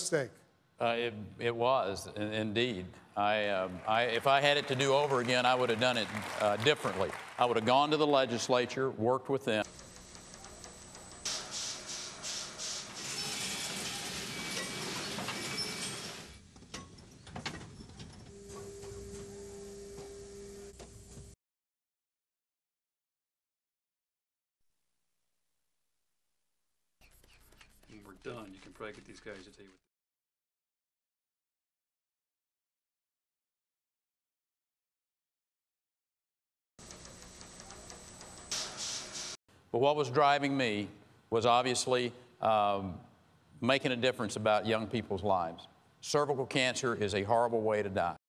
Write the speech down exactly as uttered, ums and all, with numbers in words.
mistake? Uh, it, it was, in, indeed. I, um, I, if I had it to do over again, I would have done it uh, differently. I would have gone to the legislature, worked with them. When we're done, you can probably get these guys to tell you what. But what was driving me was obviously um, making a difference about young people's lives. Cervical cancer is a horrible way to die.